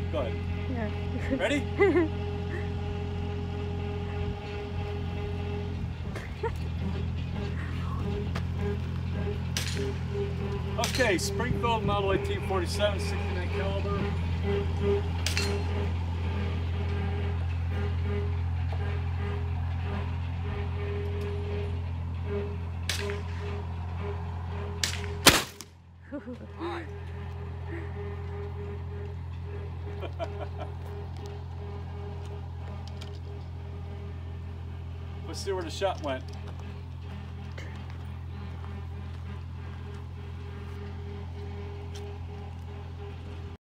Go ahead. Yeah. Ready? Okay, Springfield Model 1847, 69 caliber. Hi. Let's see where the shot went.